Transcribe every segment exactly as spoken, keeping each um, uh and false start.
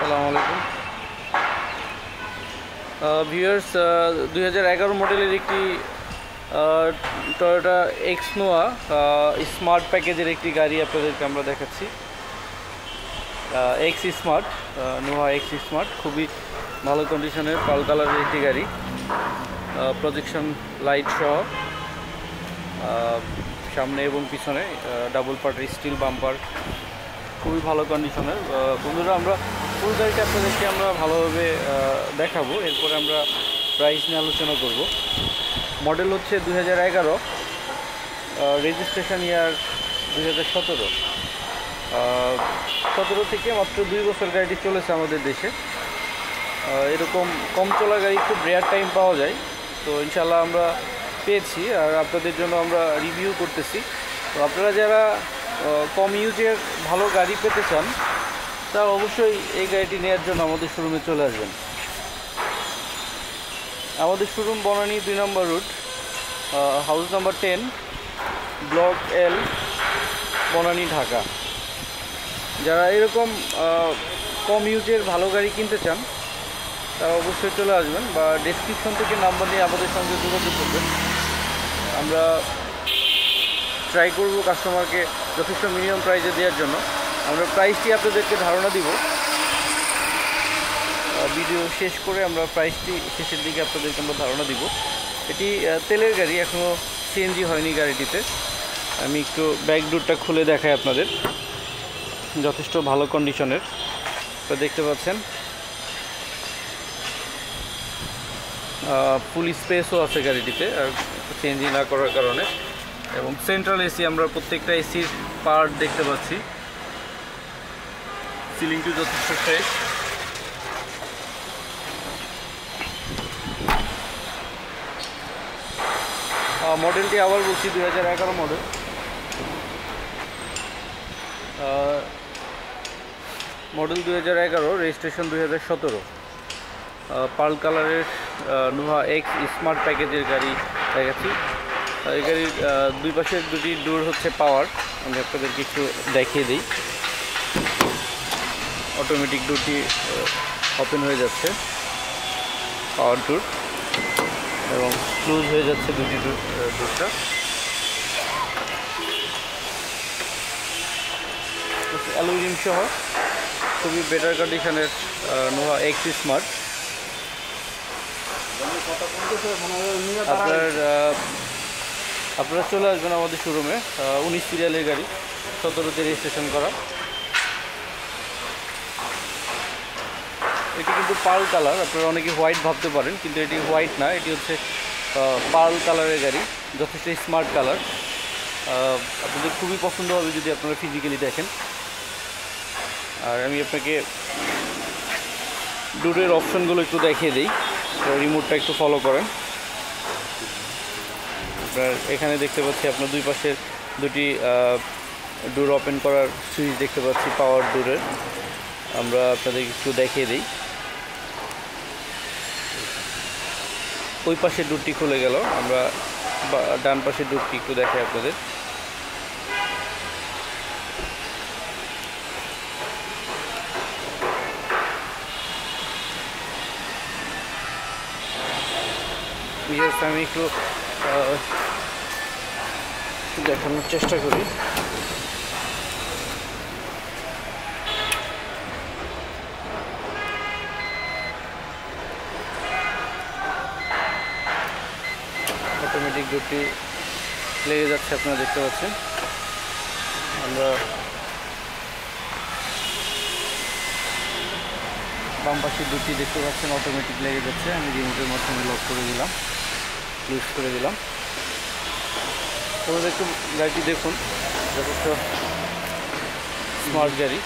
আসসালামু আলাইকুম ভিউয়ার্স, দুই হাজার এগারো মডেলের একটি টয়োটা এক্স নোয়া স্মার্ট প্যাকেজের একটি গাড়ি আপনাদেরকে আমরা দেখাচ্ছি। X smart Noah X smart খুবই ভালো কন্ডিশনের পাল কালারের একটি গাড়ি, প্রজেকশন লাইট সহ, সামনে এবং পিছনে ডাবল পার্টের স্টিল বাম্পার, খুবই ভালো কন্ডিশনের। বন্ধুরা, আমরা ফুল গাড়িটা আপনাদেরকে আমরা ভালোভাবে দেখাবো, এরপরে আমরা প্রাইস নিয়ে আলোচনা করব। মডেল হচ্ছে দুই হাজার এগারো, রেজিস্ট্রেশন ইয়ার দুই হাজার সতেরো সতেরো থেকে মাত্র দুই বছর গাড়িটি চলেছে আমাদের দেশে। এরকম কম চলা গাড়ি খুব রেয়ার টাইম পাওয়া যায়, তো ইনশাল্লাহ আমরা পেয়েছি আর আপনাদের জন্য আমরা রিভিউ করতেছি। তো আপনারা যারা কম ইউজের ভালো গাড়ি পেতে চান তারা অবশ্যই এই গাড়িটি নেওয়ার জন্য আমাদের শোরুমে চলে আসবেন। আমাদের শোরুম বনানী দুই নম্বর route, house number ten, block L, Banani, Dhaka. যারা এরকম কম ইউজের ভালো গাড়ি কিনতে চান তারা অবশ্যই চলে আসবেন, বা ডেসক্রিপশন থেকে নাম্বার নিয়ে আমাদের সঙ্গে যোগাযোগ করবেন। আমরা ট্রাই করব কাস্টমারকে যথেষ্ট মিনিমাম প্রাইসে দেওয়ার জন্য। আমরা প্রাইসটি আপনাদেরকে ধারণা দিব, ভিডিও শেষ করে আমরা প্রাইসটি শেষের দিকে আপনাদেরকে আমরা ধারণা দিব। এটি তেলের গাড়ি, এখনও সিএনজি হয়নি গাড়িটিতে। আমি একটু ব্যাক ডোরটা খুলে দেখাই আপনাদের, যথেষ্ট ভালো কন্ডিশনের। তো দেখতে পাচ্ছেন ফুল স্পেসও আছে গাড়িটিতে আর সিএনজি না করার কারণে, এবং সেন্ট্রাল এসি আমরা প্রত্যেকটা এসির পার্ট দেখতে পাচ্ছি। সিলিংটি যথেষ্ট ফ্রেশ। মডেলটি আবার বলছি দুই হাজার এগারো মডেল, মডেল দুই হাজার এগারো, রেজিস্ট্রেশন দুই হাজার সতেরো। পার্ল কালারের নোহা এক্স স্মার্ট প্যাকেজের গাড়ি দেখাচ্ছি। এই গাড়ির দুই পাশের দুটি ডোর হচ্ছে পাওয়ার, আমি আপনাদেরকে একটু দেখিয়ে দিই। অটোমেটিক ডোরটি ওপেন হয়ে যাচ্ছে, পাওয়ার ডোর, এবং ক্লোজ হয়ে যাচ্ছে দুটি ডোরটা। অ্যালুমিনিয়াম সহ খুবই বেটার কন্ডিশনের নোহা এক্স স্মার্ট। আপনার আপনারা চলে আসবেন আমাদের শোরুমে। উনিশ সিরিয়ালের গাড়ি, সতেরোতে রেজিস্ট্রেশন করা। এটি কিন্তু পার্ল কালার, আপনারা অনেকে হোয়াইট ভাবতে পারেন, কিন্তু এটি হোয়াইট না, এটি হচ্ছে পার্ল কালারের গাড়ি, যথেষ্ট স্মার্ট কালার। আপনাদের খুবই পছন্দ হবে যদি আপনারা ফিজিক্যালি দেখেন। আর আমি আপনাকে ডোরের অপশনগুলো একটু দেখিয়ে দিই, রিমোটটা একটু ফলো করেন। আপনার এখানে দেখতে পাচ্ছি আপনার দুই পাশের দুটি ডোর ওপেন করার সুইচ দেখতে পাচ্ছি, পাওয়ার ডোরের। আমরা আপনাদের একটু দেখিয়ে দিই। ওই পাশের ডোরটি খুলে গেল, আমরা ডান পাশের ডোরটি একটু দেখাই আপনাদের। আমি একটু দেখানোর চেষ্টা করি। অটোমেটিক ডোরটি লেগে যাচ্ছে, আপনারা দেখতে পাচ্ছেন। আমরা বাম পাশের ডোরটি দেখতে পাচ্ছেন অটোমেটিক লেগে যাচ্ছে। আমি রিমোটের মাধ্যমে লক করে দিলাম, ইউজ করে দিলাম। তোমরা একটু গাড়িটি দেখুন, যথেষ্ট স্মার্ট গাড়ি।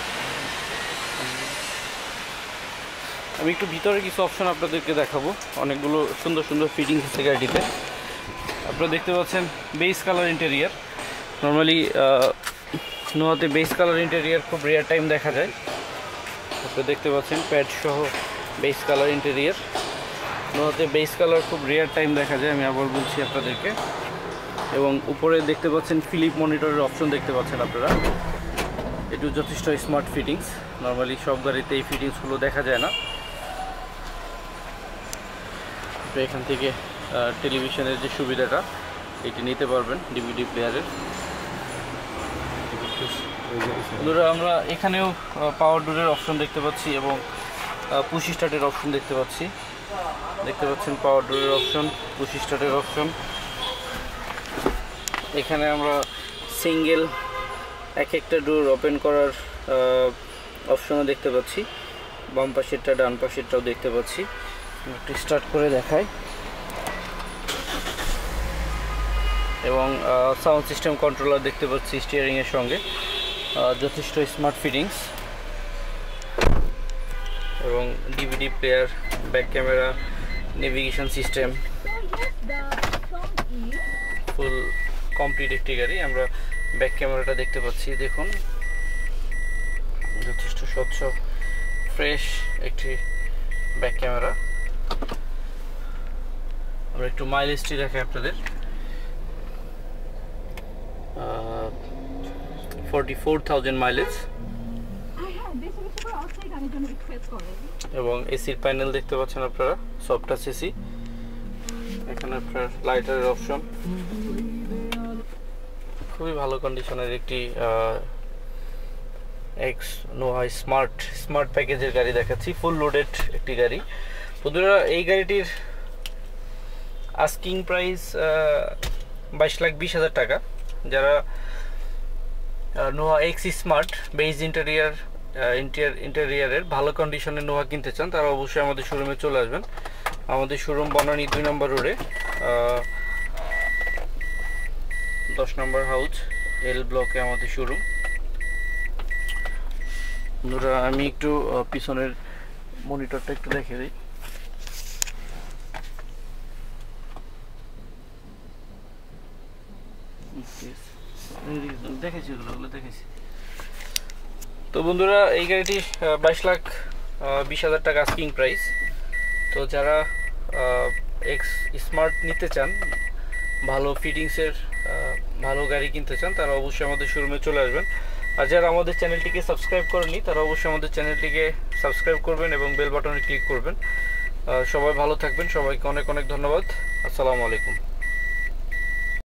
আমি একটু ভিতরে কিছু অপশন আপনাদেরকে দেখাবো, অনেকগুলো সুন্দর সুন্দর ফিটিংস আছে গাড়িটিতে। আপনারা দেখতে পাচ্ছেন বেস কালার ইন্টেরিয়ার। নর্মালি নোয়াতে বেস কালার ইন্টেরিয়ার খুব রেয়ার টাইম দেখা যায়। আপনারা দেখতে পাচ্ছেন প্যাড সহ বেস কালার ইন্টেরিয়ার। নোয়াতে বেস কালার খুব রেয়ার টাইম দেখা যায়, আমি আবার বলছি আপনাদেরকে। এবং উপরে দেখতে পাচ্ছেন ফিলিপ মনিটরের অপশন দেখতে পাচ্ছেন আপনারা। এটু যথেষ্ট স্মার্ট ফিটিংস। নর্মালি সব গাড়িতে এই ফিটিংসগুলো দেখা যায় না। তো এখান থেকে টেলিভিশনের যে সুবিধাটা এটি নিতে পারবেন ডিভিডি প্লেয়ারের। বন্ধুরা আমরা এখানেও পাওয়ার ডোরের অপশন দেখতে পাচ্ছি এবং পুশ স্টার্টের অপশন দেখতে পাচ্ছি। দেখতে পাচ্ছেন পাওয়ার ডোরের অপশন, পুশ স্টার্টের অপশন। এখানে আমরা সিঙ্গেল এক একটা ডোর ওপেন করার অপশনও দেখতে পাচ্ছি। বাম পাশেরটা ডান পাশেরটাও দেখতে পাচ্ছি। একটু স্টার্ট করে দেখাই। এবং সাউন্ড সিস্টেম কন্ট্রোলার দেখতে পাচ্ছি স্টিয়ারিংয়ের সঙ্গে, যথেষ্ট স্মার্ট ফিটিংস। এবং DVD player, back camera, navigation system, full complete একটি গাড়ি। আমরা ব্যাক ক্যামেরাটা দেখতে পাচ্ছি, দেখুন যথেষ্ট স্বচ্ছ ফ্রেশ একটি ব্যাক ক্যামেরা। আমরা একটু মাইলেজটি দেখাই আপনাদের। Forty four thousand mileage. এবং এসির প্যানেল দেখতে পাচ্ছেন আপনারা, সফট টাচ এসি। এখানে আপনার লাইটারের অপশন। খুবই ভালো কন্ডিশনের একটি এক্স নোহা স্মার্ট স্মার্ট প্যাকেজের গাড়ি দেখাচ্ছি, ফুল লোডেড একটি গাড়ি। বন্ধুরা এই গাড়িটির আস্কিং প্রাইস বাইশ লাখ বিশ হাজার টাকা। যারা Noah X smart beige interior interior ইন্টেরিয়ারের ভালো কন্ডিশনের নোহা কিনতে চান তারা অবশ্যই আমাদের শোরুমে চলে আসবেন। আমাদের শোরুম বনানী দুই নম্বর রোডে, দশ নম্বর হাউস, এল ব্লকে আমাদের শোরুম। বন্ধুরা আমি একটু পিছনের মনিটরটা একটু দেখে দিই। দেখেছি ওগুলো ওগুলো দেখেছি। তো বন্ধুরা এই গাড়িটি বাইশ লাখ বিশ হাজার টাকা আস্কিং প্রাইস। তো যারা এক্স স্মার্ট নিতে চান, ভালো ফিটিংসের ভালো গাড়ি কিনতে চান তারা অবশ্যই আমাদের শোরুমে চলে আসবেন। আর যারা আমাদের চ্যানেলটিকে সাবস্ক্রাইব করেনি তারা অবশ্যই আমাদের চ্যানেলটিকে সাবস্ক্রাইব করবেন এবং বেল বাটনে ক্লিক করবেন। সবাই ভালো থাকবেন, সবাইকে অনেক অনেক ধন্যবাদ। আসসালামু আলাইকুম।